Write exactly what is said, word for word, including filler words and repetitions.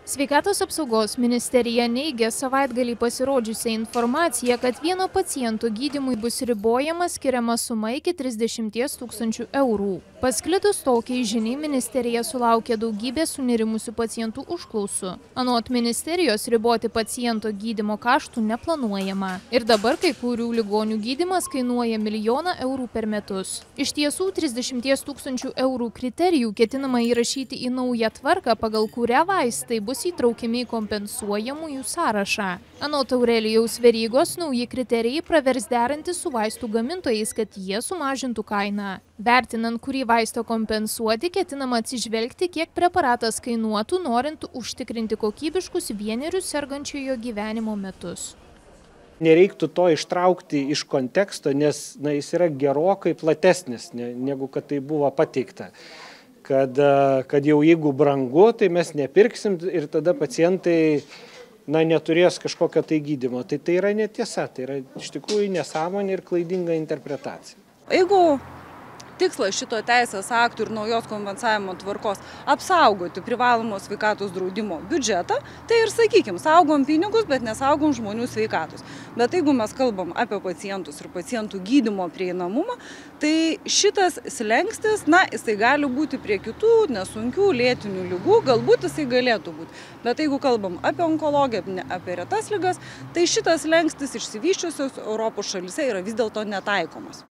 Sveikatos apsaugos ministerija neigia savaitgalį pasirodžiusią informaciją, kad vieno paciento gydymui bus ribojama skiriama suma iki trisdešimties tūkstančių eurų. Pasklitus tokiai žiniai, ministerija sulaukė daugybės sunerimusių pacientų užklausų. Anot ministerijos, riboti paciento gydymo kaštų neplanuojama. Ir dabar kai kurių ligonių gydymas kainuoja milijoną eurų per metus. Iš tiesų, trisdešimties tūkstančių eurų kriterijų ketinama įrašyti į naują tvarką, pagal kurią vaistai bus įtraukiami į kompensuojamųjų sąrašą. Anot Aurelijaus Verygos, nauji kriterijai pravers derantis su vaistų gamintojais, kad jie sumažintų kainą. Vertinant, kurį vaistą kompensuoti, ketinama atsižvelgti, kiek preparatas kainuotų, norint užtikrinti kokybiškus vienerius sergančiojo gyvenimo metus. Nereiktų to ištraukti iš konteksto, nes na, jis yra gerokai platesnis, ne, negu kad tai buvo pateikta. Kad, kad jau jeigu brangu, tai mes nepirksim ir tada pacientai na, neturės kažkokio tai gydymo. Tai tai yra netiesa, tai yra iš tikrųjų nesąmonė ir klaidinga interpretacija. Jeigu tikslas šito teisės aktų ir naujos kompensavimo tvarkos apsaugoti privalomos sveikatos draudimo biudžetą, tai ir sakykim, saugom pinigus, bet nesaugom žmonių sveikatos. Bet jeigu mes kalbam apie pacientus ir pacientų gydymo prieinamumą, tai šitas slengstis, na, jisai gali būti prie kitų nesunkių lėtinių ligų, galbūt jisai galėtų būti. Bet jeigu kalbam apie onkologiją, apie retas ligas, tai šitas slengstis išsivysčiusios Europos šalyse yra vis dėlto netaikomas.